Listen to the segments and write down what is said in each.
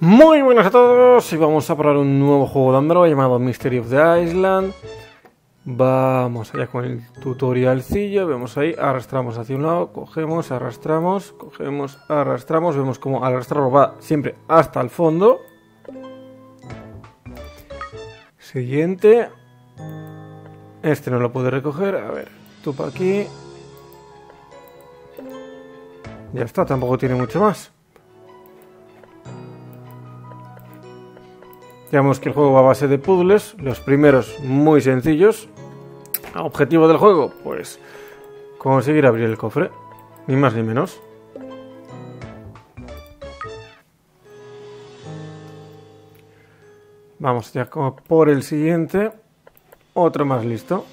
Muy buenas a todos y vamos a probar un nuevo juego de Android llamado Mystery of the Island. Vamos allá con el tutorialcillo. Vemos ahí, arrastramos hacia un lado, cogemos, arrastramos, cogemos, arrastramos. Vemos como al arrastrarlo va siempre hasta el fondo. Siguiente. Este no lo puede recoger. A ver, tú para aquí. Ya está, tampoco tiene mucho más. Digamos que el juego va a base de puzzles, los primeros muy sencillos. Objetivo del juego, pues conseguir abrir el cofre, ni más ni menos. Vamos ya como por el siguiente, otro más listo.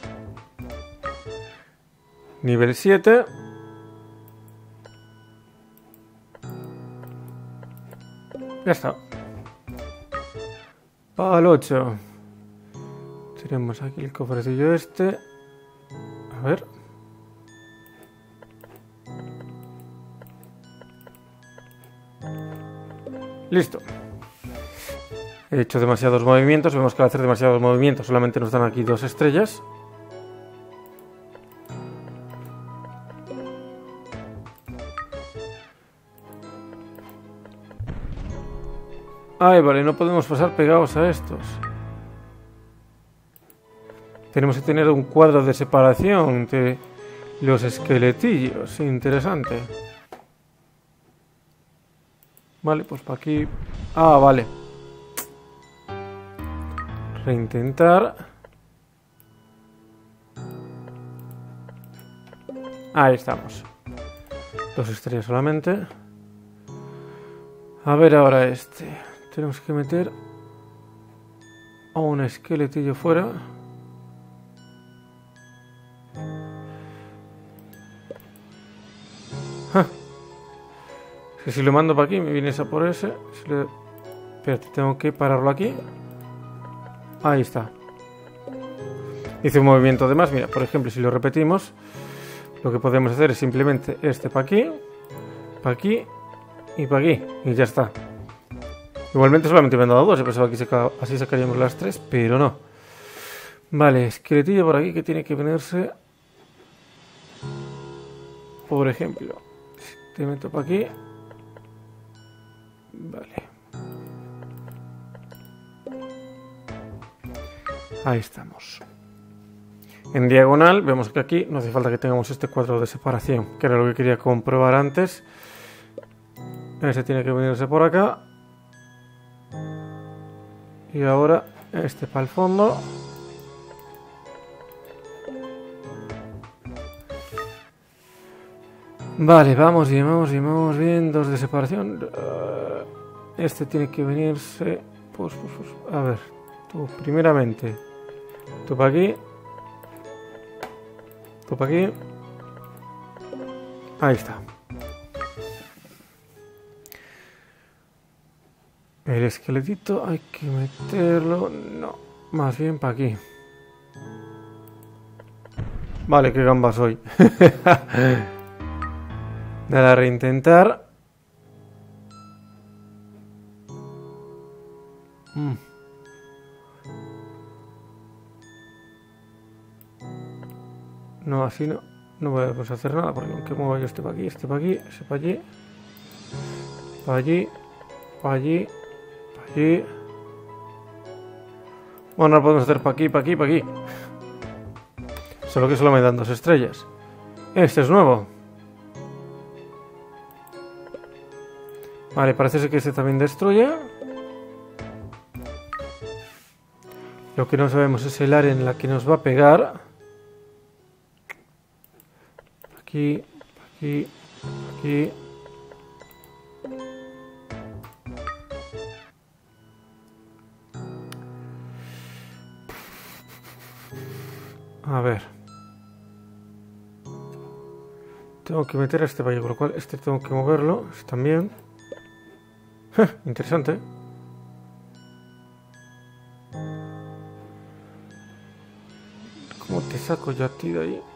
Nivel 7. Ya está. Al 8. Tenemos aquí el cofrecillo este. A ver. Listo. He hecho demasiados movimientos. Vemos que al hacer demasiados movimientos solamente nos dan aquí 2 estrellas. Ay, vale, no podemos pasar pegados a estos. Tenemos que tener un cuadro de separación entre los esqueletillos. Interesante. Vale, pues para aquí. Ah, vale. Reintentar. Ahí estamos. 2 estrellas solamente. A ver ahora este. Tenemos que meter a un esqueletillo fuera. ¡Ja! Es que si lo mando para aquí me vienes a por ese. Espérate, tengo que pararlo aquí. Ahí está. Hice un movimiento de más. Mira, por ejemplo, si lo repetimos, lo que podemos hacer es simplemente este para aquí y para aquí. Y ya está. Igualmente solamente me han dado 2. Yo pensaba que así sacaríamos las 3, pero no. Vale, esqueletillo por aquí que tiene que venirse. Por ejemplo, si te meto para aquí. Vale. Ahí estamos. En diagonal vemos que aquí no hace falta que tengamos este cuadro de separación, que era lo que quería comprobar antes. Ese tiene que venirse por acá. Y ahora este para el fondo. Vale, vamos bien. 2 de separación. Este tiene que venirse. Pues, a ver. Tú, primeramente. Tú para aquí. Tú para aquí. Ahí está. El esqueletito hay que meterlo. No, más bien para aquí. Vale, qué gamba soy. Dale a reintentar. No, así no. No voy a hacer nada porque aunque mueva yo este para aquí, ese para allí. Para allí. Para allí. Aquí. Bueno, lo podemos hacer para aquí. Solo que solo me dan 2 estrellas. Este es nuevo. Vale, parece ser que este también destruye. Lo que no sabemos es el área en la que nos va a pegar. Aquí. A ver. Tengo que meter a este valle, con lo cual este tengo que moverlo. Este también. Interesante. ¿Cómo te saco yo a ti de ahí?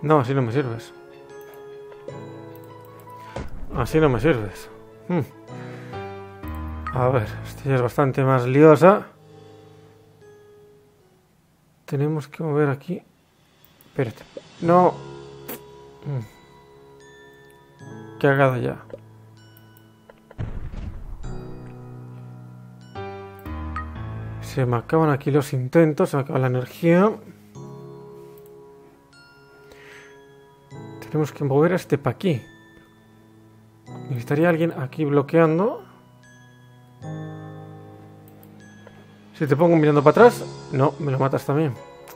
No, así no me sirves. Así no me sirves. A ver, esta ya es bastante más liosa. Tenemos que mover aquí. Espérate. No. Cagada ya. Se me acaban aquí los intentos, se me acaba la energía. Tenemos que mover a este para aquí. Necesitaría alguien aquí bloqueando. Si te pongo mirando para atrás, no, me lo matas también.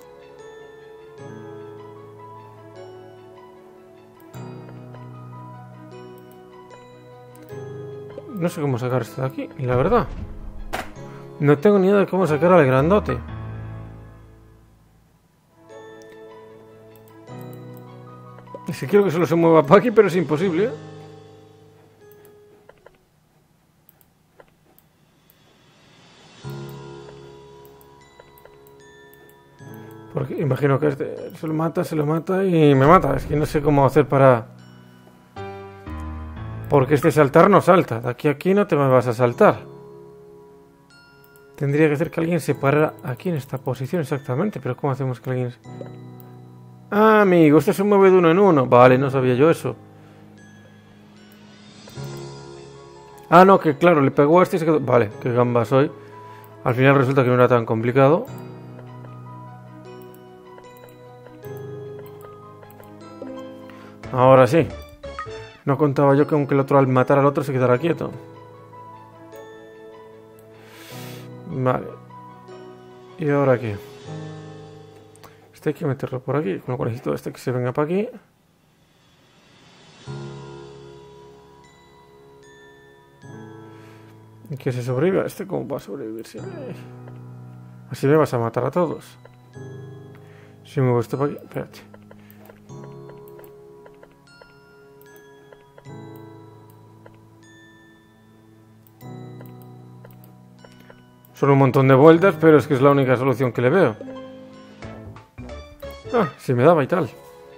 No sé cómo sacar esto de aquí, la verdad. No tengo ni idea de cómo sacar al grandote. Y si quiero que solo se mueva para aquí, pero es imposible, ¿eh? Porque imagino que este se lo mata y me mata. Es que no sé cómo hacer para... Porque este saltar no salta. De aquí a aquí no te me vas a saltar. Tendría que hacer que alguien se parara aquí en esta posición exactamente. Pero ¿cómo hacemos que alguien... Ah, amigo, este se mueve de uno en uno. Vale, no sabía yo eso. Ah, no, que claro, le pegó a este y se quedó... Vale, qué gamba soy. Al final resulta que no era tan complicado. Ahora sí. No contaba yo que aunque el otro al matar al otro se quedara quieto. Vale. ¿Y ahora qué? Este hay que meterlo por aquí. Con lo cual necesito este que se venga para aquí. ¿Y que se sobreviva? ¿Este cómo va a sobrevivir? Sí. Así me vas a matar a todos. Si muevo esto para aquí... Espérate. Son un montón de vueltas, pero es que es la única solución que le veo. Ah, si me daba y tal.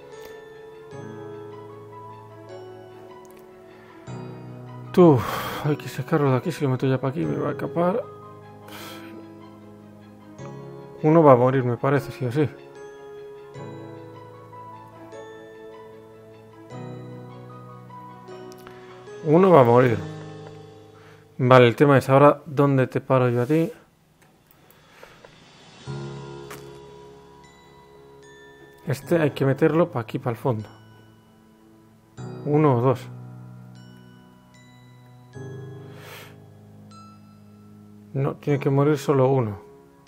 Tú, hay que sacarlo de aquí. Si lo meto ya para aquí me va a escapar. Uno va a morir, me parece, sí o sí. Uno va a morir. Vale, el tema es ahora dónde te paro yo a ti. Este hay que meterlo para aquí, para el fondo. Uno o dos. No, tiene que morir solo uno.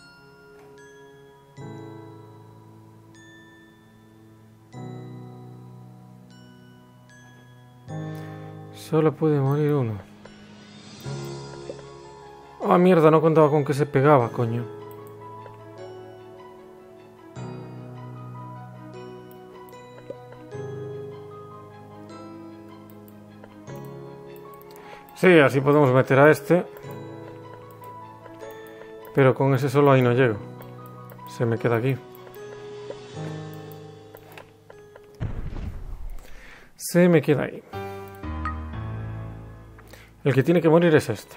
Solo puede morir uno. Ah, mierda, no contaba con que se pegaba, coño. Sí, así podemos meter a este. Pero con ese solo ahí no llego. Se me queda aquí. Se me queda ahí. El que tiene que morir es este.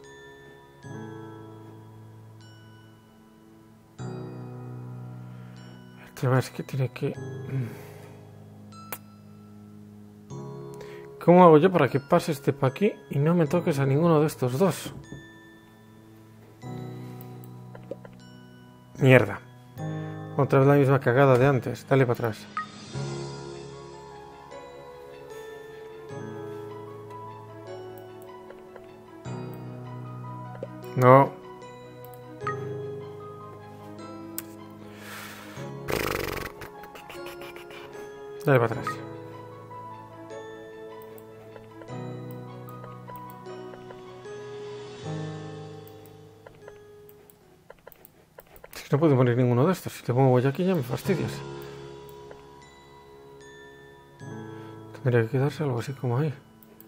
El tema es que tiene que... ¿Cómo hago yo para que pase este para aquí y no me toques a ninguno de estos dos? Mierda. Otra vez la misma cagada de antes. Dale para atrás. No. Dale para atrás. Es que no puede morir ninguno de estos. Si te pongo yo aquí ya me fastidias. Tendría que quedarse algo así como ahí.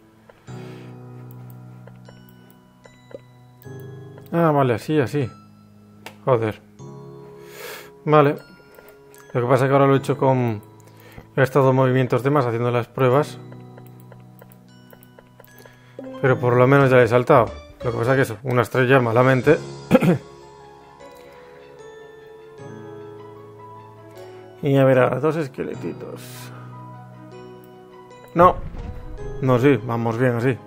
Ah, vale, así, así. Joder. Vale. Lo que pasa es que ahora lo he hecho con He estado movimientos de más haciendo las pruebas. Pero por lo menos ya le he saltado. Lo que pasa es que eso, una estrella malamente. Y a ver ahora, 2 esqueletitos. No. No, sí, vamos bien así.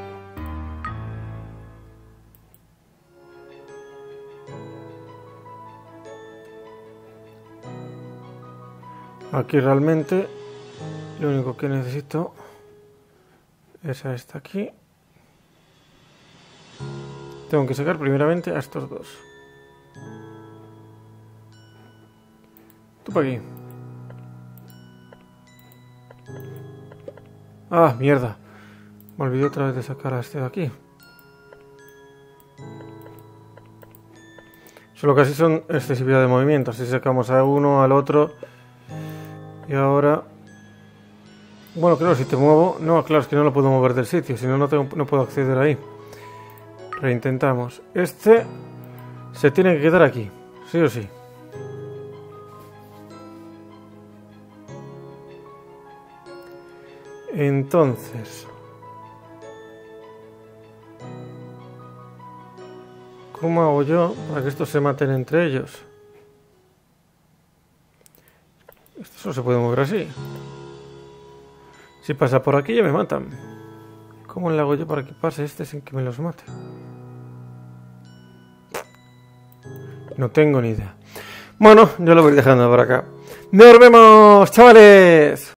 Aquí realmente lo único que necesito es a esta aquí. Tengo que sacar primeramente a estos dos. Tú para aquí. Ah, mierda. Me olvidé otra vez de sacar a este de aquí. Solo que así son excesividad de movimiento. Así sacamos a uno, al otro. Y ahora... Bueno, claro, si te muevo... No, claro, es que no lo puedo mover del sitio. Si no, no puedo acceder ahí. Reintentamos. Este se tiene que quedar aquí. Sí o sí. Entonces... ¿Cómo hago yo para que estos se maten entre ellos? Esto solo se puede mover así. Si pasa por aquí ya me matan. ¿Cómo le hago yo para que pase este sin que me los mate? No tengo ni idea. Bueno, yo lo voy dejando por acá. ¡Nos vemos, chavales!